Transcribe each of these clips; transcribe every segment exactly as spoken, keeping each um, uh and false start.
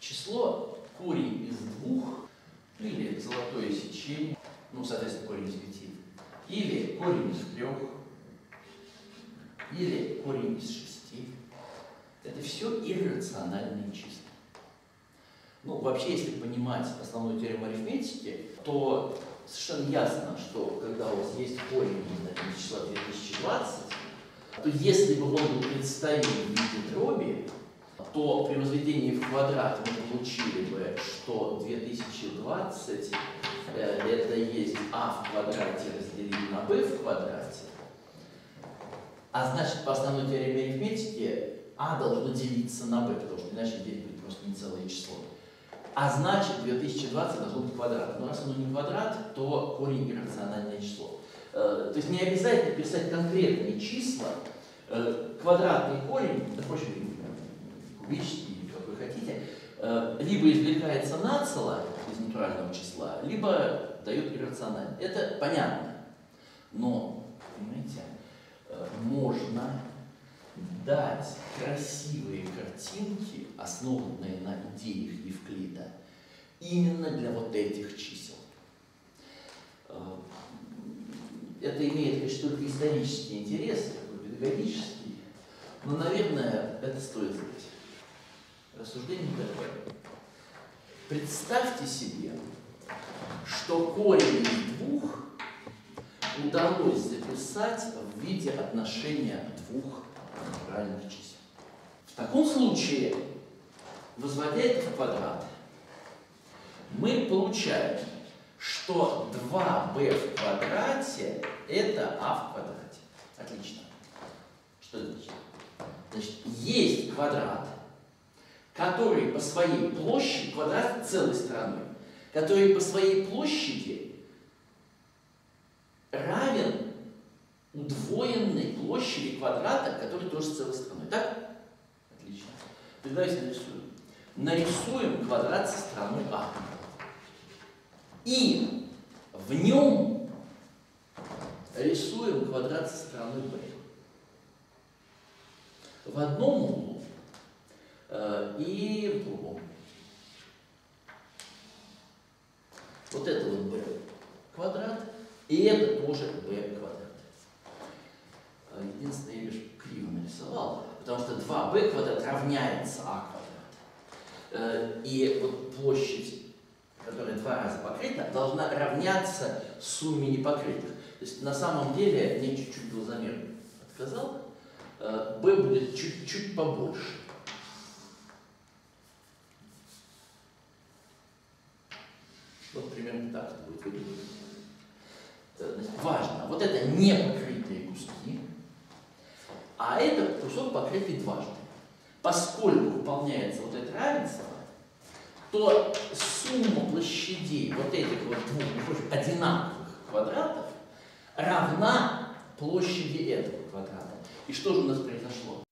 число корень из двух, ну или золотое сечение, ну, соответственно, корень из пяти, или корень из трех, или корень из шести. Это все иррациональные числа. Ну, вообще, если понимать основную теорему арифметики, то совершенно ясно, что когда у вас есть корень из числа две тысячи двадцать, то если бы он был представлен в виде дроби, то при возведении в квадрат мы получили бы, что две тысячи двадцать э, это есть а в квадрате разделить на b в квадрате. А значит, по основной теореме арифметики а должно делиться на b, потому что иначе здесь будет просто не целое число. А значит, две тысячи двадцать должно быть квадрат. Но раз оно не квадрат, то корень иррациональное число. Э, то есть не обязательно писать конкретные числа. Э, квадратный корень, да, впрочем, кубический, как вы хотите, э, либо извлекается нацело из натурального числа, либо дает иррационально. Это понятно. Но, понимаете, э, можно дать красивые картинки, основанные на идеях Евклида, именно для вот этих чисел. Это имеет, конечно, только исторический интерес, педагогический, но, наверное, это стоит знать. Рассуждение такое. Представьте себе, что корень из двух удалось записать в виде отношения двух натуральных чисел. В таком случае, возводя это в квадрат, мы получаем, что два бэ в квадрате это а в квадрате. Отлично. Что это значит? Значит, есть квадрат, который по своей площади, квадрат целой стороной, который по своей площади равен удвоенной площади квадрата, который тоже целой стороной. Так? Отлично. Тогда давайте нарисуем. Нарисуем квадрат со стороной а. И в нем рисуем квадрат со стороной b. В одном углу э, и в другом. Вот это вот b квадрат, и это тоже b квадрат. Единственное, я лишь криво нарисовал, потому что два бэ квадрат равняется а квадрат. И вот площадь, которая два раза покрыта, должна равняться сумме непокрытых. То есть на самом деле, мне чуть-чуть глазомер отказал, b будет чуть-чуть побольше. Вот примерно так это будет выглядеть. Значит, важно, вот это не покрытые куски, а это кусок покрытый дважды. Поскольку выполняется вот это равенство, то сумма площадей вот этих вот двух одинаковых квадратов равна площади этого квадрата. И что же у нас произошло?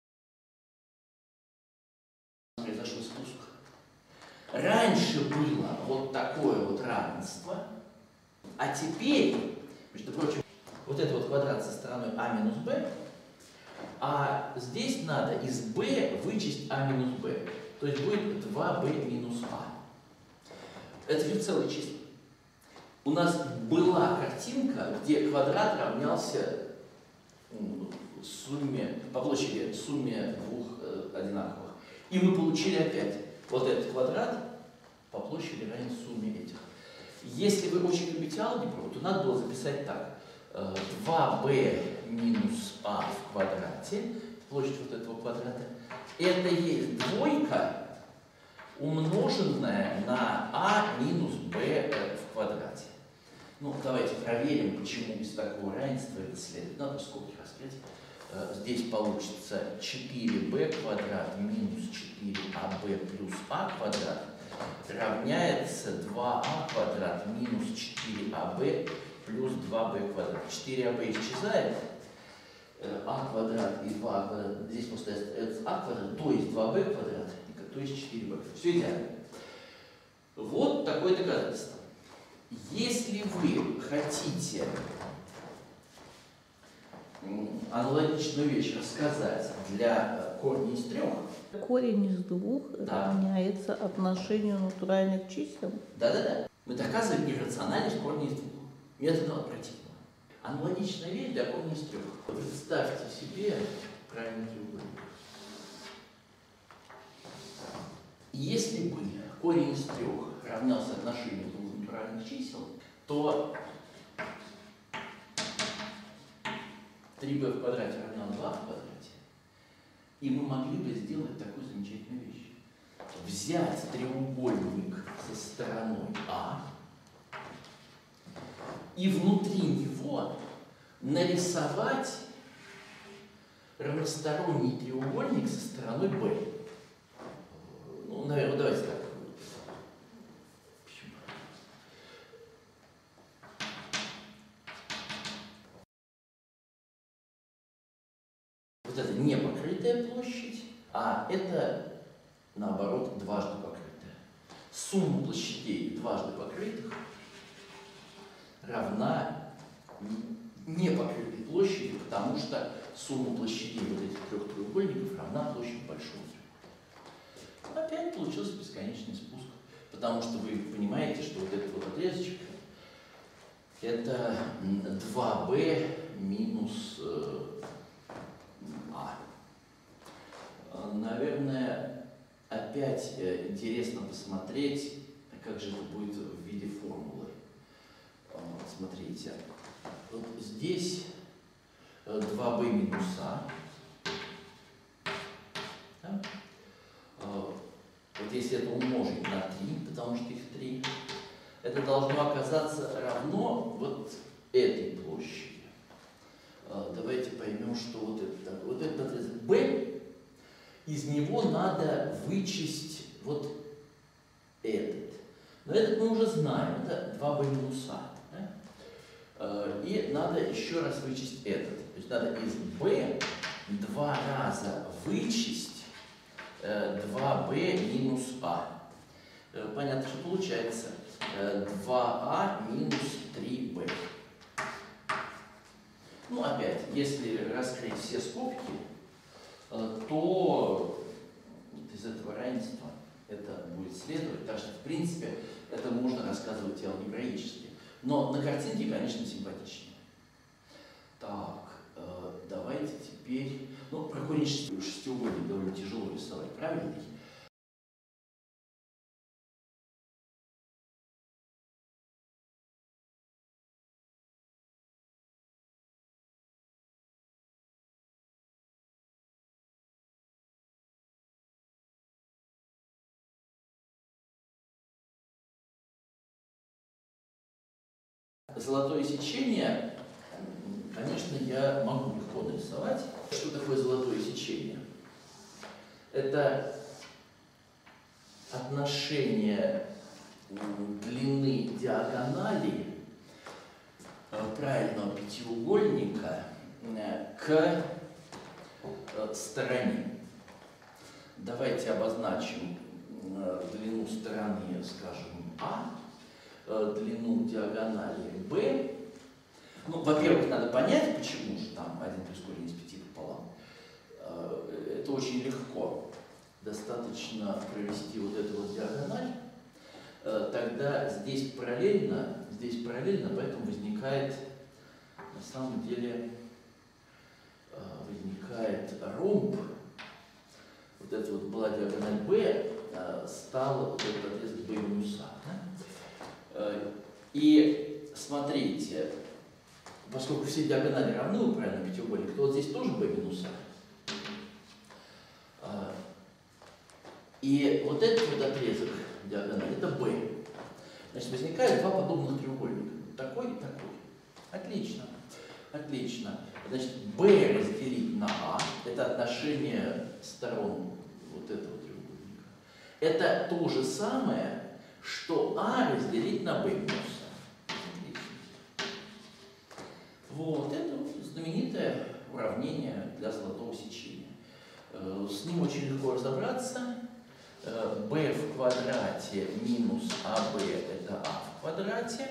Произошел спуск. Раньше было вот такое вот равенство, а теперь, между прочим, вот это вот квадрат со стороной а минус b, а здесь надо из b вычесть а минус b. То есть будет два бэ минус а. Это же целые числа. У нас была картинка, где квадрат равнялся сумме, по площади сумме двух э, одинаковых. И мы получили опять вот этот квадрат по площади равен сумме этих. Если вы очень любите алгебру, то надо было записать так. два бэ минус а в квадрате, площадь вот этого квадрата, это есть двойка, умноженная на а минус b в квадрате. Ну, давайте проверим, почему из такого равенства это следует. Надо скобки раскрыть. Здесь получится четыре бэ квадрат минус четыре а бэ плюс а квадрат равняется два а квадрат минус четыре а бэ плюс два бэ квадрат. четыре а бэ исчезает. А квадрат и два а квадрат. Здесь просто остается а квадрат, то есть два бэ квадрат, то есть четыре бэ. Все идеально. Вот такое доказательство. Если вы хотите аналогичную вещь рассказать для корня из трех, Корень из двух Да. равняется отношению натуральных чисел. Да-да-да. Мы доказываем иррациональность корня из двух. Методом оперативного. Аналогичная вещь для корня из трех. Представьте себе правильный треугольник. Если бы корень из трех равнялся отношению двух натуральных чисел, то три бэ в квадрате равно два в квадрате. И мы могли бы сделать такую замечательную вещь. Взять треугольник со стороной А и внутри него нарисовать равносторонний треугольник со стороной Б. Ну, наверное, давайте так. Почему? Вот это не покрытая площадь, а это, наоборот, дважды покрытая. Сумма площадей дважды покрытых равна непокрытой площади, потому что сумма площадей вот этих трех треугольников равна площади большого треугольника. Опять получился бесконечный спуск, потому что вы понимаете, что вот этот вот отрезочек это два бэ минус А. Наверное, опять интересно посмотреть, как же это будет в виде формулы. Смотрите, вот здесь два бэ минус А. Да? Вот если это умножить на три, потому что их три, это должно оказаться равно вот этой площади. Давайте поймем, что вот это, вот этот отрезок B, из него надо вычесть вот этот. Но этот мы уже знаем, это два бэ минус А. Да? И надо еще раз вычесть этот. То есть надо из B два раза вычесть два бэ минус А. Понятно, что получается два А минус три бэ. Ну, опять, если раскрыть все скобки, то из этого равенства это будет следовать. Так что, в принципе, это можно рассказывать и алгебраически. Но на картинке, конечно, симпатичнее. Так, давайте теперь... Ну, про корень шестиугольник довольно тяжело рисовать, правильно? Золотое сечение, конечно, я могу легко нарисовать. Что такое золотое сечение? Это отношение длины диагонали правильного пятиугольника к стороне. Давайте обозначим длину стороны, скажем, А, длину диагонали B. Ну, во-первых, надо понять, почему же там один плюс корень из пяти пополам. Это очень легко. Достаточно провести вот эту вот диагональ. Тогда здесь параллельно, здесь параллельно, поэтому возникает, на самом деле, возникает ромб. Вот это вот была диагональ B, стал вот этот отрезок B минус А. Да? И смотрите, поскольку все диагонали равны у правильного пятиугольника, то вот здесь тоже B минус А. И вот этот вот отрезок диагонали, это B. Значит, возникает два подобных треугольника. Такой и такой. Отлично. Отлично. Значит, B разделить на А, это отношение сторон вот этого треугольника. Это то же самое, что А разделить на B минус А. Вот, это знаменитое уравнение для золотого сечения. С ним очень легко разобраться. B в квадрате минус АБ это А в квадрате.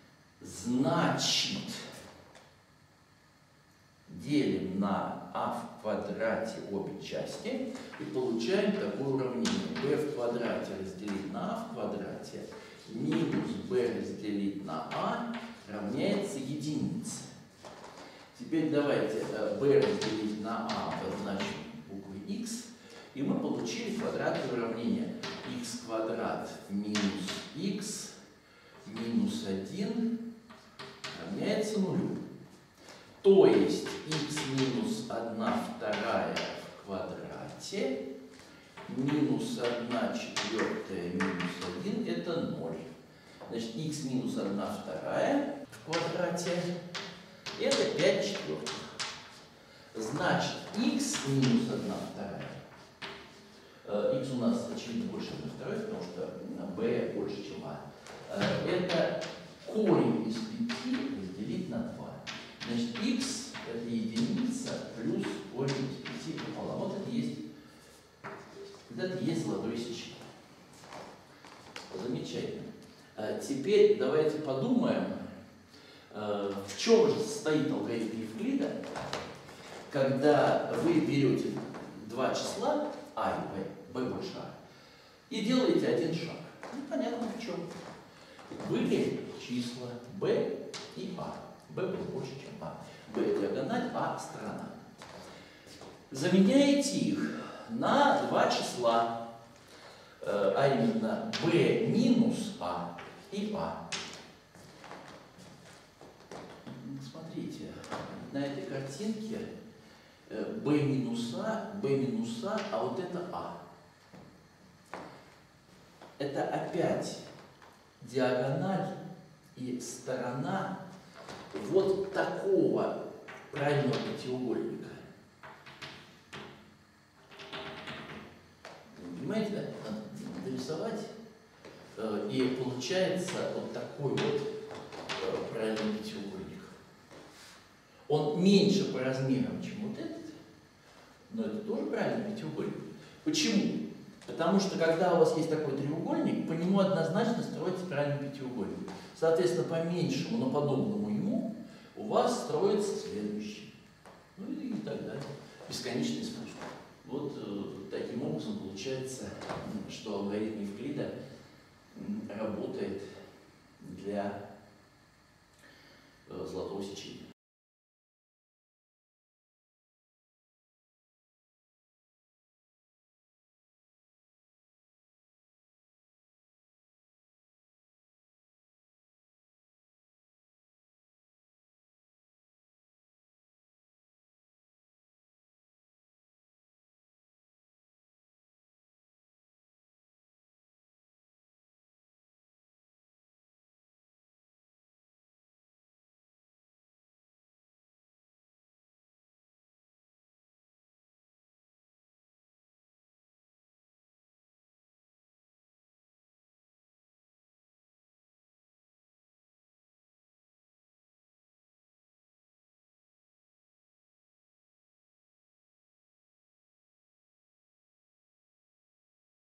Значит, делим на А в в квадрате обе части и получаем такое уравнение. b в квадрате разделить на а в квадрате минус b разделить на а равняется единице. Теперь давайте b разделить на а обозначим буквой x, и мы получили квадратное уравнение. X квадрат минус x минус один равняется нулю. То есть x минус одна вторая в квадрате минус одна четвертая минус один это ноль. Значит, x минус одна вторая в квадрате это пять четвертых. Значит, x минус одна вторая, x у нас очевидно больше одной второй, потому что b больше, чем а, это корень из пяти разделить на два. Значит, x это единица плюс корень из пяти пополам. Вот это есть, вот это есть золотое сечение. Замечательно. Теперь давайте подумаем, в чем же состоит алгоритм Евклида, когда вы берете два числа а и b, b больше а, и делаете один шаг. Ну, понятно в чем. Были числа b и а. b было больше, чем а. b диагональ, а сторона. Заменяете их на два числа, а именно b минус а и а. Смотрите, на этой картинке b минус а, b минус а, а вот это а. Это опять диагональ и сторона вот такого правильного пятиугольника. Понимаете, да? Надо нарисовать, и получается вот такой вот правильный пятиугольник. Он меньше по размерам, чем вот этот, но это тоже правильный пятиугольник. Почему? Потому что когда у вас есть такой треугольник, по нему однозначно строится правильный пятиугольник. Соответственно, по меньшему, но подобному ему у вас строится следующий. Ну и так далее. Бесконечный спуск. Вот э, таким образом получается, что алгоритм Евклида работает для э, золотого сечения.